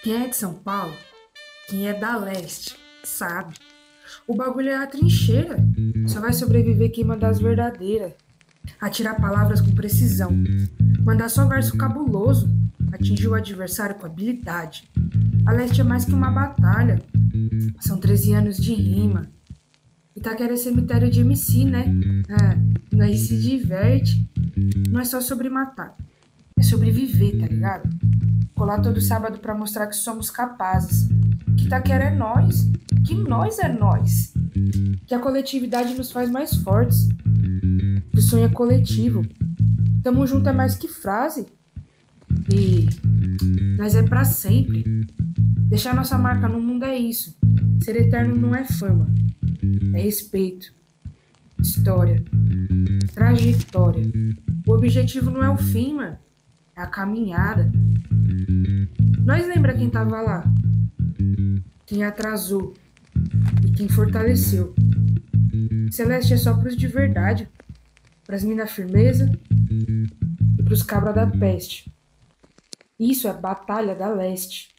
Quem é de São Paulo, quem é da leste, sabe? O bagulho é a trincheira. Só vai sobreviver quem mandar as verdadeiras. Atirar palavras com precisão. Mandar só verso cabuloso. Atingir o adversário com habilidade. A leste é mais que uma batalha. São 13 anos de rima. Itaquera é cemitério de MC, né? Nós se diverte. Não é só sobre matar. É sobre viver, tá ligado? Colar todo sábado pra mostrar que somos capazes. Que Itaquera é nós. Que nós é nós. Que a coletividade nos faz mais fortes. Que o sonho é coletivo. Tamo junto é mais que frase. E nós é pra sempre. Deixar nossa marca no mundo é isso. Ser eterno não é fama. É respeito. História. Trajetória. O objetivo não é o fim, mano. É a caminhada. Nós lembra quem tava lá? Quem atrasou e quem fortaleceu. Celeste é só pros de verdade. Pras mina firmeza e pros cabra da peste. Isso é Batalha da Leste.